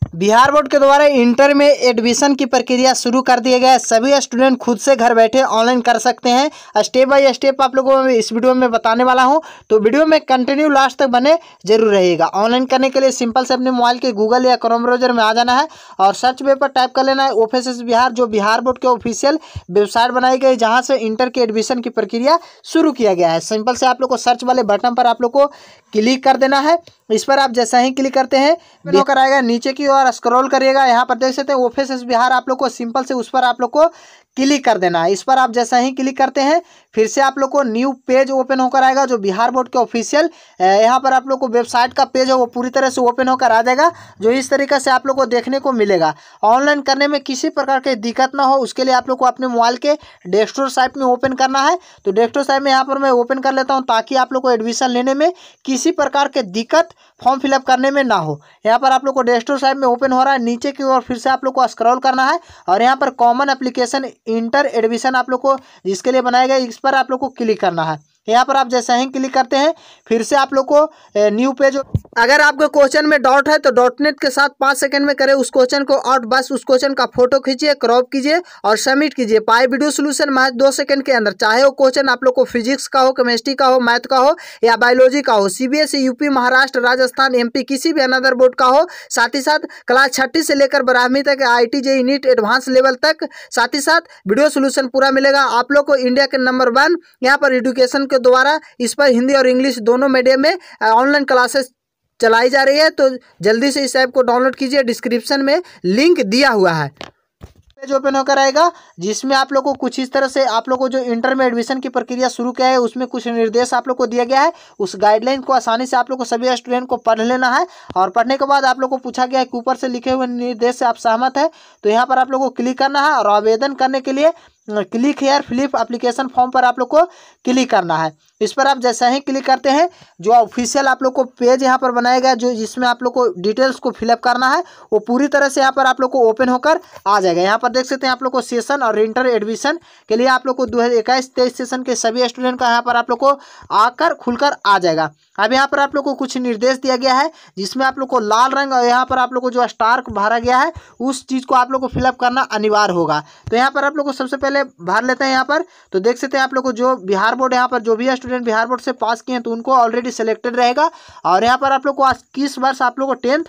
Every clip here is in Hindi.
बिहार बोर्ड के द्वारा इंटर में एडमिशन की प्रक्रिया शुरू कर दिया गया है। सभी स्टूडेंट खुद से घर बैठे ऑनलाइन कर सकते हैं। स्टेप बाय स्टेप आप लोगों को मैं इस वीडियो में बताने वाला हूं, तो वीडियो में कंटिन्यू लास्ट तक बने जरूर रहिएगा। ऑनलाइन करने के लिए सिंपल से अपने मोबाइल के गूगल या क्रोम ब्राउजर में आ जाना है और सर्च बार पर टाइप कर लेना है OFSS बिहार, जो बिहार बोर्ड के ऑफिशियल वेबसाइट बनाई गई जहाँ से इंटर के एडमिशन की प्रक्रिया शुरू किया गया है। सिंपल से आप लोग को सर्च वाले बटन पर आप लोग को क्लिक कर देना है। इस पर आप जैसा ही क्लिक करते हैं होकर आएगा, नीचे की ओर स्क्रॉल करिएगा, यहाँ पर देख सकते हैं OFSS बिहार, आप लोग को सिंपल से उस पर आप लोग को क्लिक कर देना है। इस पर आप जैसा ही क्लिक करते हैं फिर से आप लोग को न्यू पेज ओपन होकर आएगा, जो बिहार बोर्ड के ऑफिशियल यहाँ पर आप लोग को वेबसाइट का पेज है वो पूरी तरह से ओपन होकर आ जाएगा, जो इस तरीके से आप लोग को देखने को मिलेगा। ऑनलाइन करने में किसी प्रकार की दिक्कत ना हो उसके लिए आप लोग को अपने मोबाइल के डेस्कटॉप साइट में ओपन करना है। तो डेस्कटॉप साइट में यहाँ पर मैं ओपन कर लेता हूँ ताकि आप लोग को एडमिशन लेने में किसी प्रकार के दिक्कत फॉर्म फिलअप करने में ना हो। यहाँ पर आप लोग को डेस्कटॉप साइट में ओपन हो रहा है, नीचे की ओर फिर से आप लोग को स्क्रॉल करना है और यहाँ पर कॉमन एप्लीकेशन इंटर एडमिशन आप लोग को जिसके लिए बनाया गया इस पर आप लोग को क्लिक करना है। यहाँ पर आप जैसे ही क्लिक करते हैं फिर से आप लोग को न्यू पेज। अगर आपको क्वेश्चन में डाउट है तो .NET के साथ 5 सेकंड में करें उस क्वेश्चन को और बस उस क्वेश्चन का फोटो खींचिए, क्रॉप कीजिए और सबमिट कीजिए। पाए वीडियो सोल्यूशन महज 2 सेकंड के अंदर। चाहे वो क्वेश्चन आप लोग को फिजिक्स का हो, केमिस्ट्री का हो, मैथ का हो या बायोलॉजी का हो, CBSE, UP, Maharashtra, Rajasthan, MP किसी भी अनदर बोर्ड का हो, साथ ही साथ क्लास 6 से लेकर 12वीं तक, IIT, JEE, NEET advance level तक, साथ ही साथ वीडियो सोल्यूशन पूरा मिलेगा। आप लोग को इंडिया के नंबर 1 यहाँ पर एजुकेशन के द्वारा इस पर हिंदी और इंग्लिश दोनों मीडियम में ऑनलाइन क्लासेस चलाई जा रही है। तो जल्दी से इस ऐप को डाउनलोड कीजिए, डिस्क्रिप्शन में लिंक दिया हुआ है। पेज ओपन होकर आएगा जिसमें आप लोग को कुछ इस तरह से आप लोग को जो इंटर में एडमिशन की प्रक्रिया शुरू किया है उसमें कुछ निर्देश आप लोग को दिया गया है। उस गाइडलाइन को आसानी से आप लोग को सभी स्टूडेंट को पढ़ लेना है और पढ़ने के बाद आप लोग को पूछा गया है कि ऊपर से लिखे हुए निर्देश से आप सहमत है तो यहाँ पर आप लोग को क्लिक करना है और आवेदन करने के लिए click here fill up application form पर आप लोग को क्लिक करना है। इस पर आप जैसा ही क्लिक करते हैं जो ऑफिशियल आप लोग को पेज यहाँ पर बनाया गया जो जिसमें आप लोग को डिटेल्स को फिलअप करना है वो पूरी तरह से यहाँ पर आप लोग को ओपन होकर आ जाएगा। यहाँ पर देख सकते हैं आप लोग को सेशन और इंटर एडमिशन के लिए आप लोग को 2021-23 सेशन के सभी स्टूडेंट का यहाँ पर आप लोग को आकर खुलकर आ जाएगा। अब यहाँ पर आप लोग को कुछ निर्देश दिया गया है जिसमें आप लोग को लाल रंग और यहाँ पर आप लोग को जो स्टार भरा गया है उस चीज़ को आप लोग को फिलअप करना अनिवार्य होगा। तो यहाँ पर आप लोग को सबसे पहले भर लेते हैं। यहाँ पर तो देख सकते हैं आप लोग को जो बिहार बोर्ड यहाँ पर जो भी स्टूडेंट बिहार बोर्ड से पास किए हैं तो उनको ऑलरेडी सिलेक्टेड रहेगा। और यहाँ पर आप लोग को किस वर्ष आप लोग को 10th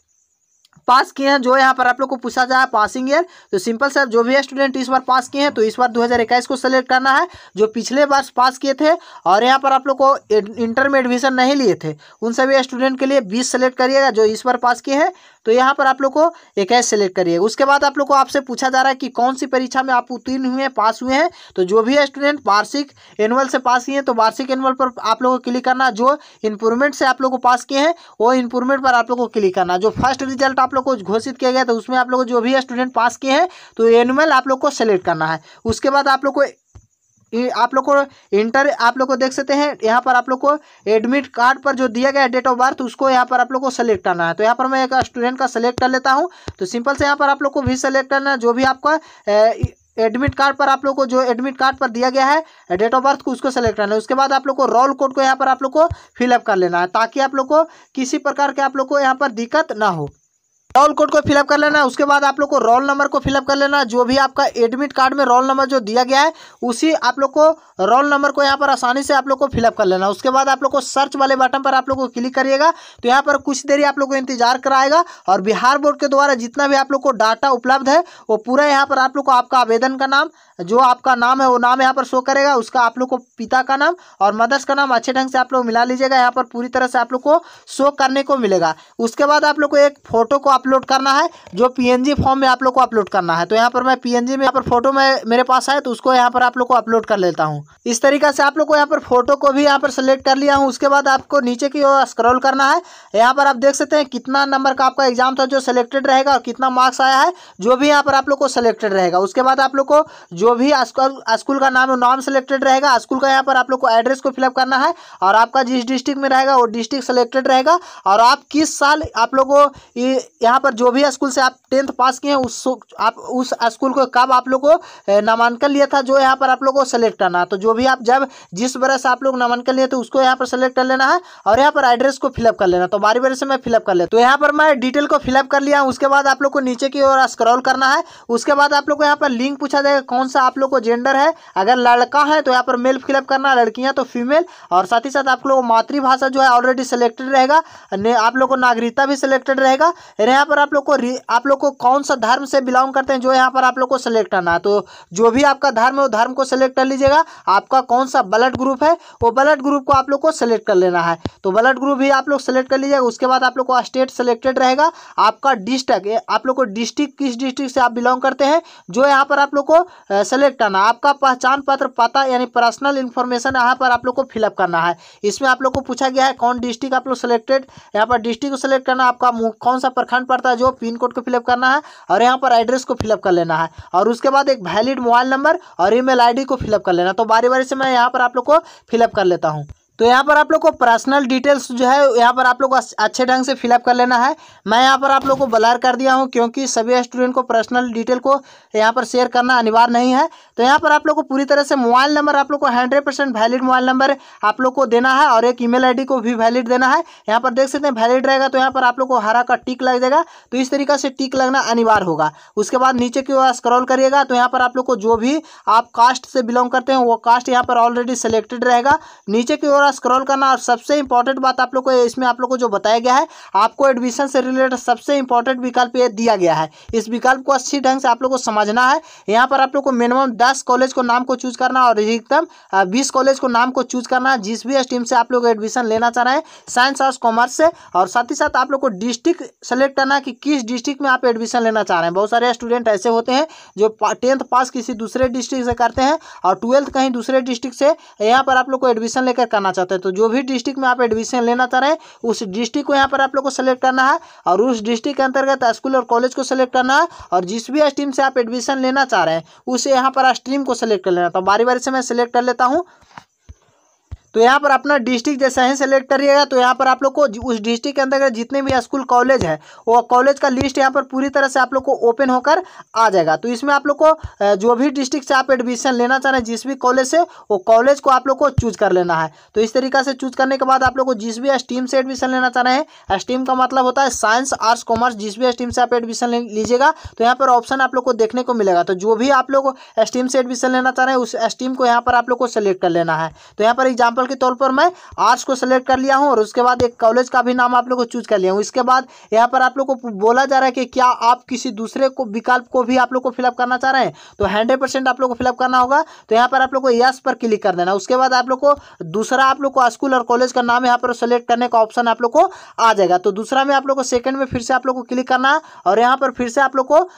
पास किए हैं जो यहाँ पर आप लोग को पूछा जाए पासिंग ईयर, तो सिंपल सर जो भी स्टूडेंट इस बार पास किए हैं तो इस बार 2021 को सेलेक्ट करना है। जो पिछले वर्ष पास किए थे और यहाँ पर आप लोग को इंटर में एडमिशन नहीं लिए थे उन सभी स्टूडेंट के लिए 20 सेलेक्ट करिएगा। जो इस बार पास किए हैं तो यहाँ पर आप लोग को 21 सेलेक्ट करिएगा। उसके बाद आप लोग को आपसे पूछा जा रहा है कि कौन सी परीक्षा में आप उत्तीर्ण हुए हैं, पास हुए हैं। तो जो भी स्टूडेंट वार्षिक एनुअल से पास किए हैं तो वार्षिक एनुअल पर आप लोग को क्लिक करना। जो इम्प्रूवमेंट से आप लोग को पास किए हैं वो इम्प्रूवमेंट पर आप लोग को क्लिक करना। जो फर्स्ट रिजल्ट आप लोग को घोषित किया गया तो उसमें आप लोग जो भी स्टूडेंट पास किए हैं तो एनुअल आप लोग को सेलेक्ट करना है। उसके बाद आप लोग को इंटर आप लोग को देख सकते हैं यहाँ पर आप लोग को एडमिट कार्ड पर जो दिया गया है डेट ऑफ बर्थ उसको यहाँ पर आप लोग को सेलेक्ट करना है। तो यहाँ पर मैं एक स्टूडेंट का सेलेक्ट कर लेता हूँ। तो सिंपल से यहाँ पर आप लोग को भी सेलेक्ट करना है। जो भी आपका एडमिट कार्ड पर आप लोग को जो एडमिट कार्ड पर दिया गया है डेट ऑफ बर्थ को उसको सेलेक्ट करना है। उसके बाद आप लोग को रोल कोड को यहाँ पर आप लोग को फिलअप कर लेना है ताकि आप लोग को किसी प्रकार के आप लोग को यहाँ पर दिक्कत ना हो। रोल कोड को फिलअप कर लेना है। उसके बाद आप लोग को रोल नंबर को फिलअप कर लेना है। जो भी आपका एडमिट कार्ड में रोल नंबर जो दिया गया है उसी आप लोग को रोल नंबर को यहाँ पर आसानी से आप लोग को फिलअप कर लेना है। उसके बाद आप लोग को सर्च वाले बटन पर आप लोग को क्लिक करिएगा तो यहाँ पर कुछ देरी आप लोग को इंतजार कराएगा और बिहार बोर्ड के द्वारा जितना भी आप लोग को डाटा उपलब्ध है वो पूरा यहाँ पर आप लोग को आपका आवेदन का नाम जो आपका नाम है वो नाम यहाँ पर शो करेगा। उसका आप लोग को पिता का नाम और मदर्स का नाम अच्छे ढंग से आप लोग मिला लीजिएगा। यहाँ पर पूरी तरह से आप लोग को शो करने को मिलेगा। उसके बाद आप लोग को एक फोटो को अपलोड करना है जो PNG फॉर्म में आप लोग को अपलोड करना है। तो यहाँ पर मैं PNG में यहाँ पर फोटो में मेरे पास है तो उसको यहाँ पर आप लोग को अपलोड कर लेता हूँ। इस तरीके से आप लोग को यहाँ पर फोटो को भी यहाँ पर सेलेक्ट कर लिया हूँ। उसके बाद आपको नीचे की ओर स्क्रॉल करना है। यहाँ पर आप देख सकते हैं कितना नंबर का आपका एग्जाम था जो सिलेक्टेड रहेगा और कितना मार्क्स आया है जो भी यहाँ पर आप लोग को सिलेक्टेड रहेगा। उसके बाद आप लोग को जो भी स्कूल का नाम है नाम सिलेक्टेड रहेगा। स्कूल का यहाँ पर आप लोग को एड्रेस को फिलअप करना है और आपका जिस डिस्ट्रिक्ट में रहेगा वो डिस्ट्रिक्ट सिलेक्टेड रहेगा और आप किस साल आप लोग को यहाँ यहाँ पर जो भी स्कूल से आप 10th पास किए हैं उस स्कूल को कब आप लोग को नामांकन लिया था, जो यहाँ पर आप लोग को सेलेक्ट करना है। तो जो भी आप जब जिस बरस आप लोग नामांकन लिए तो उसको यहाँ पर सेलेक्ट कर लेना है और यहाँ पर एड्रेस को फिलअप कर लेना। तो बारी बारी से मैं फिलअप कर लेता हूं। तो यहाँ पर मैं डिटेल को फिलअप कर लिया। उसके बाद आप लोग को नीचे की ओर स्क्रॉल करना है। उसके बाद आप लोग को यहाँ पर लिंक पूछा जाएगा कौन सा आप लोग को जेंडर है। अगर लड़का है तो यहाँ पर मेल फिलअप करना, लड़कियां तो फीमेल, और साथ ही साथ आप लोग मातृभाषा जो है ऑलरेडी सिलेक्टेड रहेगा, आप लोग को नागरिकता भी सिलेक्टेड रहेगा। यहाँ पर आप लोग को कौन सा धर्म से बिलोंग करते हैं जो यहाँ पर आप लोग को सिलेक्ट करना है। तो जो भी आपका धर्म है वो धर्म को सिलेक्ट कर लीजिएगा। आपका कौन सा ब्लड ग्रुप है वो ब्लड ग्रुप को आप लोग को सिलेक्ट कर लेना है। तो ब्लड ग्रुप भी आप लोग सिलेक्ट कर लीजिएगा। उसके बाद आप लोग को स्टेट सिलेक्टेड रहेगा। आपका डिस्ट्रिक्ट, आप लोग को डिस्ट्रिक्ट किस डिस्ट्रिक्ट से आप बिलोंग करते हैं जो यहाँ पर आप लोग को सेलेक्ट करना है। आपका पहचान पत्र, पता यानी पर्सनल इन्फॉर्मेशन यहाँ पर आप लोग को फिलअप करना है। इसमें आप लोग को पूछा गया है कौन डिस्ट्रिक्ट आप लोग सिलेक्टेड, यहाँ पर डिस्ट्रिक्ट को सिलेक्ट करना, आपका कौन सा प्रखंड पड़ता है जो पिन कोड को फिलअप करना है और यहाँ पर एड्रेस को फिलअप कर लेना है। और उसके बाद एक वैलिड मोबाइल नंबर और ईमेल आईडी को फिलअप कर लेना। तो बारी बारी से मैं यहाँ पर आप लोग को फिलअप कर लेता हूँ। तो यहाँ पर आप लोग को पर्सनल डिटेल्स जो है यहाँ पर आप लोग को अच्छे ढंग से फिलअप कर लेना है। मैं यहाँ पर आप लोग को ब्लर कर दिया हूँ क्योंकि सभी स्टूडेंट को पर्सनल डिटेल को यहाँ पर शेयर करना अनिवार्य नहीं है। तो यहाँ पर आप लोग को पूरी तरह से मोबाइल नंबर आप लोग को 100% वैलिड मोबाइल नंबर आप लोग को देना है और एक ईमेल आईडी को भी वैलिड देना है। यहाँ पर देख सकते हैं वैलिड रहेगा तो यहाँ पर आप लोग को हरा का टिक लग जाएगा। तो इस तरीके से टिक लगना अनिवार्य होगा। उसके बाद नीचे की ओर स्क्रॉल करिएगा तो यहाँ पर आप लोग को जो भी आप कास्ट से बिलोंग करते हैं वो कास्ट यहाँ पर ऑलरेडी सिलेक्टेड रहेगा। नीचे की ओर स्क्रॉल करना और सबसे इंपॉर्टेंट बात आप लोग को इसमें आप लोग को जो बताया गया है, आपको एडमिशन से रिलेटेड सबसे इंपॉर्टेंट विकल्प ये दिया गया है। इस विकल्प को अच्छी ढंग से आप लोग को समझना है। यहाँ पर आप लोग को मिनिमम 10 कॉलेज को नाम को चूज करना और अधिकतम 20 कॉलेज को नाम को चूज करना है जिस भी स्ट्रीम से आप लोग एडमिशन लेना चाह रहे हैं, साइंस आर्ट्स कॉमर्स से। और साथ ही साथ आप लोग को डिस्ट्रिक्ट सेलेक्ट करना है कि किस डिस्ट्रिक्ट में आप एडमिशन लेना चाह रहे हैं। बहुत सारे स्टूडेंट ऐसे होते हैं जो 10th पास किसी दूसरे डिस्ट्रिक्ट से करते हैं और 12th कहीं दूसरे डिस्ट्रिक्ट से यहाँ पर आप लोग को एडमिशन लेकर करना चाहते हैं। तो जो भी डिस्ट्रिक्ट में आप एडमिशन लेना चाह रहे हैं उस डिस्ट्रिक्ट को यहाँ पर आप लोग को सेलेक्ट करना है और उस डिस्ट्रिक्ट के अंतर्गत स्कूल और कॉलेज को सेलेक्ट करना है और जिस भी स्ट्रीम से आप एडमिशन लेना चाह रहे हैं उसे यहाँ पर स्ट्रीम को सेलेक्ट कर लेना। तो बारी बारी से मैं सेलेक्ट कर लेता हूँ। तो यहाँ पर अपना डिस्ट्रिक्ट जैसा ही सेलेक्ट करिएगा तो यहाँ पर आप लोग को उस डिस्ट्रिक्ट के अंतर्गत जितने भी स्कूल कॉलेज है वो कॉलेज का लिस्ट यहाँ पर पूरी तरह से आप लोग को ओपन होकर आ जाएगा। तो इसमें आप लोग को जो भी डिस्ट्रिक्ट से आप एडमिशन लेना चाह रहे हैं जिस भी कॉलेज से वो कॉलेज को आप लोग को चूज कर लेना है। तो इस तरीके से चूज करने के बाद आप लोग को जिस भी स्ट्रीम से एडमिशन लेना चाह रहे हैं, स्ट्रीम का मतलब होता है साइंस आर्ट्स कॉमर्स, जिस भी स्ट्रीम से आप एडमिशन लीजिएगा तो यहाँ पर ऑप्शन आप लोग को देखने को मिलेगा। तो जो भी आप लोग स्ट्रीम से एडमिशन लेना चाह रहे हैं उस स्ट्रीम को यहाँ पर आप लोग को सेलेक्ट कर लेना है। तो यहाँ पर एग्जाम्पल के तौर पर मैं आर्ट्स को सेलेक्ट कर लिया हूं और उसके बाद एक कॉलेज का भी नाम आप लोग को चूज कर लिया हूं। इसके बाद यहाँ पर आप लोग को बोला जा रहा है कि क्या आप किसी दूसरे को विकल्प को भी आप लोग को फिलअप करना चाह रहे हैं। तो 100% आप लोग को फिलअप करना होगा। तो यहाँ पर आप लोग को यस पर क्लिक कर देना। उसके बाद आप लोग को दूसरा आप लोग को स्कूल और कॉलेज का नाम यहाँ पर सेलेक्ट करने का ऑप्शन आप लोग को आ जाएगा। तो दूसरा में आप लोग को सेकंड में फिर से आप लोग को क्लिक करना है और यहाँ पर फिर से आप लोग को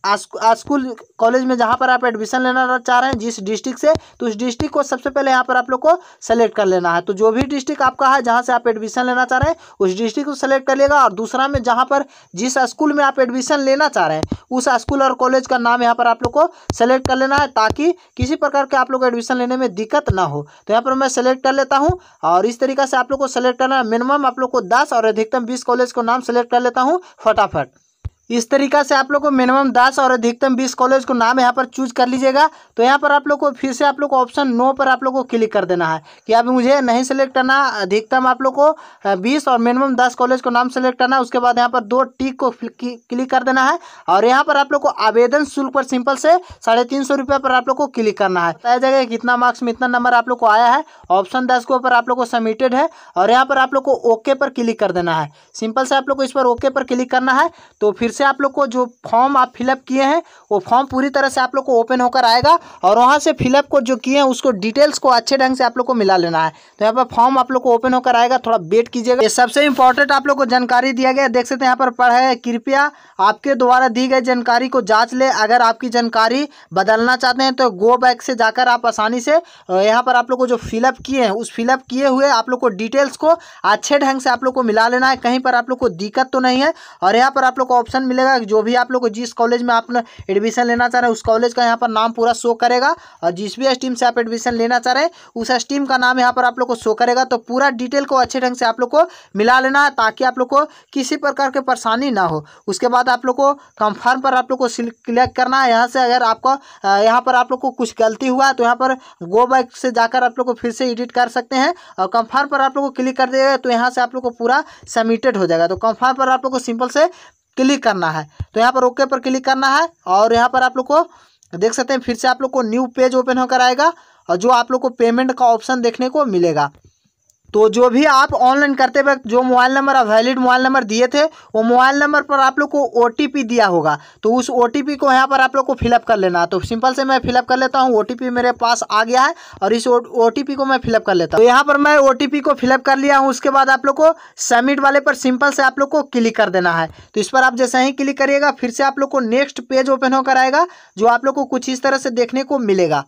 स्कूल कॉलेज में जहाँ पर आप एडमिशन लेना चाह रहे हैं जिस डिस्ट्रिक्ट से, तो उस डिस्ट्रिक्ट को सबसे पहले यहाँ पर आप लोग को सेलेक्ट कर लेना है। तो जो भी डिस्ट्रिक्ट आपका है जहाँ से आप एडमिशन लेना चाह रहे हैं उस डिस्ट्रिक्ट को सेलेक्ट कर लेगा और दूसरा में जहाँ पर जिस स्कूल में आप एडमिशन लेना चाह रहे हैं उस स्कूल और कॉलेज का नाम यहाँ पर आप लोग को सेलेक्ट कर लेना है ताकि किसी प्रकार के आप लोग एडमिशन लेने में दिक्कत ना हो। तो यहाँ पर मैं सेलेक्ट कर लेता हूँ और इस तरीके से आप लोग को सेलेक्ट करना है। मिनिमम आप लोग को 10 और अधिकतम 20 कॉलेज को नाम सेलेक्ट कर लेता हूँ फटाफट। इस तरीका से आप लोग को मिनिमम 10 और अधिकतम 20 कॉलेज को नाम यहाँ पर चूज कर लीजिएगा। तो यहाँ पर आप लोग को फिर से आप लोग को ऑप्शन नो पर आप लोग को क्लिक कर देना है कि अब मुझे नहीं सेलेक्ट करना। अधिकतम आप लोग को 20 और मिनिमम 10 कॉलेज को नाम सेलेक्ट करना है। उसके बाद यहाँ पर 2 टिक को क्लिक कर देना है और यहाँ पर आप लोग को आवेदन शुल्क पर सिंपल से 350 रुपये पर आप लोग को क्लिक करना है। बताया जाएगा कितना मार्क्स में इतना नंबर आप लोग को आया है। ऑप्शन 10 के ऊपर आप लोग को सबमिटेड है और यहाँ पर आप लोग को ओके पर क्लिक कर देना है। सिंपल से आप लोग को इस पर ओके पर क्लिक करना है। तो फिर से आप लोग को जो फॉर्म आप फिलअप किए हैं वो फॉर्म पूरी तरह से आप लोग को ओपन होकर आएगा और वहां से फिलअप को जो किए हैं उसको डिटेल्स को अच्छे ढंग से आप लोग को मिला लेना है। तो यहाँ पर फॉर्म आप लोग को ओपन होकर आएगा, थोड़ा वेट कीजिएगा। ये सबसे इंपॉर्टेंट आप लोग को जानकारी दिया गया, देख सकते हैं यहाँ पर पढ़ा है कृपया आपके द्वारा दी गई जानकारी को जांच ले। अगर आपकी जानकारी बदलना चाहते हैं तो गो बैक से जाकर आप आसानी से यहाँ पर आप लोग को जो फिलअप किए हैं उस फिलअप किए हुए आप लोग को डिटेल्स को अच्छे ढंग से आप लोग को मिला लेना है। कहीं पर आप लोग को दिक्कत तो नहीं है। और यहाँ पर आप लोग को ऑप्शन मिलेगा। जो भी आप लोग को जिस कॉलेज में आप एडमिशन लेना चाह रहे हैं उस कॉलेज का यहाँ पर नाम पूरा शो करेगा, और जिस भी स्ट्रीम से आप एडमिशन लेना चाह रहे हैं उस स्ट्रीम का नाम यहाँ पर आप लोग को शो करेगा। तो पूरा डिटेल को अच्छे ढंग से आप लोग को मिला लेना है, ताकि आप लोग को किसी प्रकार की परेशानी ना हो। उसके बाद आप लोग को कंफर्म पर आप लोग को क्लिक करना है। यहाँ से अगर आपको यहाँ पर आप लोग को कुछ गलती हुआ तो यहाँ पर गो बैक से जाकर आप लोग को फिर से एडिट कर सकते हैं, और कंफर्म पर आप लोग को क्लिक कर दिएगा तो यहाँ से आप लोग को पूरा सबमिटेड हो जाएगा। तो कंफर्म पर आप लोग को सिंपल से क्लिक करना है, तो यहाँ पर ओके पर क्लिक करना है, और यहाँ पर आप लोग को देख सकते हैं फिर से आप लोग को न्यू पेज ओपन होकर आएगा, और जो आप लोग को पेमेंट का ऑप्शन देखने को मिलेगा। तो जो भी आप ऑनलाइन करते वक्त जो मोबाइल नंबर आप वैलिड मोबाइल नंबर दिए थे वो मोबाइल नंबर पर आप लोग को OTP दिया होगा, तो उस OTP को यहाँ पर आप लोग को फिलअप कर लेना है। तो सिंपल से मैं फिलअप कर लेता हूँ, OTP मेरे पास आ गया है और इस OTP को मैं फिलअप कर लेता हूँ। तो यहाँ पर मैं OTP को फिलअप कर लिया हूँ। उसके बाद आप लोग को सबमिट वाले पर सिंपल से आप लोग को क्लिक कर देना है। तो इस पर आप जैसे ही क्लिक करिएगा फिर से आप लोग को नेक्स्ट पेज ओपन होकर आएगा, जो आप लोग को कुछ इस तरह से देखने को मिलेगा।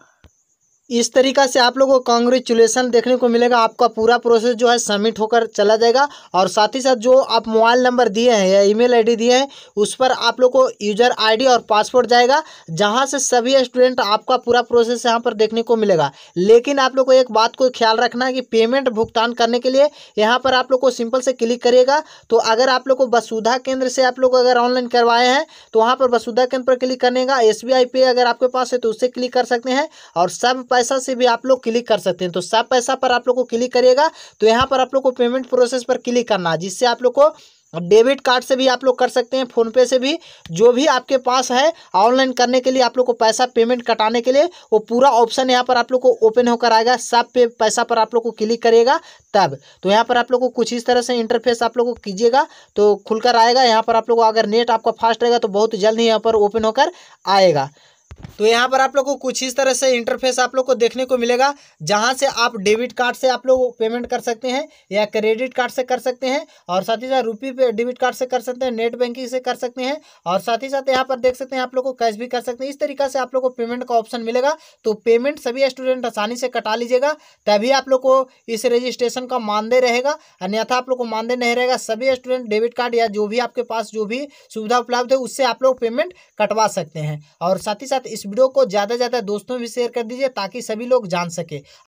इस तरीका से आप लोगों को कांग्रेचुलेसन देखने को मिलेगा। आपका पूरा प्रोसेस जो है सबमिट होकर चला जाएगा, और साथ ही साथ जो आप मोबाइल नंबर दिए हैं या ईमेल आईडी दिए हैं उस पर आप लोग को यूजर आईडी और पासवर्ड जाएगा, जहां से सभी स्टूडेंट आपका पूरा प्रोसेस यहां पर देखने को मिलेगा। लेकिन आप लोग को एक बात को ख्याल रखना है कि पेमेंट भुगतान करने के लिए यहाँ पर आप लोग को सिंपल से क्लिक करिएगा। तो अगर आप लोग को वसुधा केंद्र से आप लोग अगर ऑनलाइन करवाए हैं तो वहाँ पर वसुधा केंद्र पर क्लिक करने का, SBI पे अगर आपके पास है तो उससे क्लिक कर सकते हैं, और सब पैसा से भी आप लोग क्लिक कर सकते हैं। तो सब पैसा पर आप लोग को क्लिक करिएगा, तो यहाँ पर आप लोग को पेमेंट प्रोसेस पर क्लिक करना है, जिससे आप लोग को डेबिट कार्ड से भी आप लोग कर सकते हैं, फोन पे से भी, जो भी आपके पास है ऑनलाइन करने के लिए आप लोग को पैसा पेमेंट कटाने के लिए वो पूरा ऑप्शन यहाँ पर आप लोग को ओपन होकर आएगा। सब पे पैसा पर आप लोग को क्लिक करिएगा तब। तो यहाँ पर आप लोग को कुछ इस तरह से इंटरफेस आप लोग को कीजिएगा तो खुलकर आएगा। यहाँ पर आप लोग अगर नेट आपका फास्ट रहेगा तो बहुत जल्द ही यहाँ पर ओपन होकर आएगा। तो यहाँ पर आप लोग को कुछ इस तरह से इंटरफेस आप लोग को देखने को मिलेगा, जहाँ से आप डेबिट कार्ड से आप लोग पेमेंट कर सकते हैं या क्रेडिट कार्ड से कर सकते हैं, और साथ ही साथ रुपये पे डेबिट कार्ड से कर सकते हैं, नेट बैंकिंग से कर सकते हैं, और साथ ही साथ यहाँ पर देख सकते हैं आप लोग को कैश भी कर सकते हैं। इस तरीका से आप लोग को पेमेंट का ऑप्शन मिलेगा। तो पेमेंट सभी स्टूडेंट आसानी से कटा लीजिएगा, तभी आप लोग को इस रजिस्ट्रेशन का मानदेय रहेगा, अन्यथा आप लोग को मानदेय नहीं रहेगा। सभी स्टूडेंट डेबिट कार्ड या जो भी आपके पास जो भी सुविधा उपलब्ध है उससे आप लोग पेमेंट कटवा सकते हैं। और साथ ही साथ इस वीडियो को ज़्यादा से ज़्यादा दोस्तों में भी शेयर कर दीजिए ताकि सभी लोग जान सके।